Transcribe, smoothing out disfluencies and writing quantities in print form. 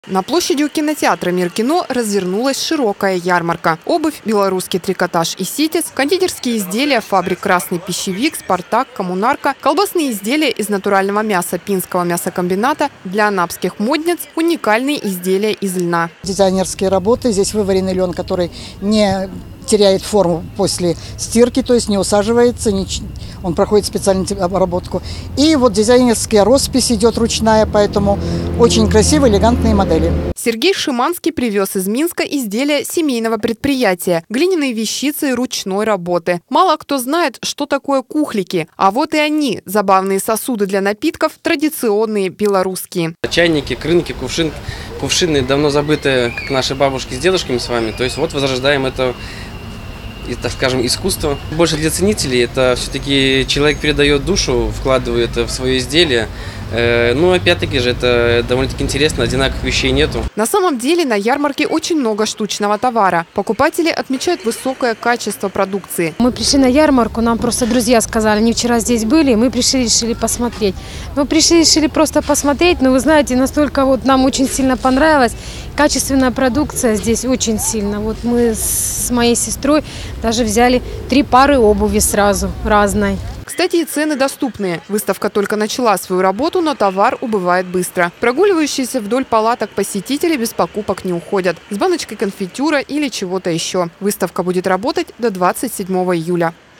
На площади у кинотеатра «Мир кино» развернулась широкая ярмарка. Обувь, белорусский трикотаж и ситец, кондитерские изделия фабрик «Красный пищевик», «Спартак», «Коммунарка», колбасные изделия из натурального мяса Пинского мясокомбината, для анапских модниц уникальные изделия из льна. Дизайнерские работы. Здесь вываренный лен, который не теряет форму после стирки, то есть не усаживается, он проходит специальную обработку. И вот дизайнерская роспись идет ручная, поэтому очень красивые, элегантные модели. Сергей Шиманский привез из Минска изделия семейного предприятия – глиняные вещицы ручной работы. Мало кто знает, что такое кухлики, а вот и они – забавные сосуды для напитков, традиционные белорусские. Чайники, крынки, кувшины давно забытые, как наши бабушки с дедушками с вами. То есть вот возрождаем это, так скажем, искусство. Больше для ценителей это все-таки человек передает душу, вкладывает в свое изделие. Ну, опять-таки же, это довольно-таки интересно, одинаковых вещей нету. На самом деле на ярмарке очень много штучного товара. Покупатели отмечают высокое качество продукции. Мы пришли на ярмарку, нам просто друзья сказали, они вчера здесь были, мы пришли, решили посмотреть. Мы пришли, решили просто посмотреть, но вы знаете, настолько вот нам очень сильно понравилось. Качественная продукция здесь очень сильно. Вот мы с моей сестрой даже взяли 3 пары обуви сразу, разной. Кстати, и цены доступные. Выставка только начала свою работу, но товар убывает быстро. Прогуливающиеся вдоль палаток посетители без покупок не уходят. С баночкой конфитюра или чего-то еще. Выставка будет работать до 27 июля.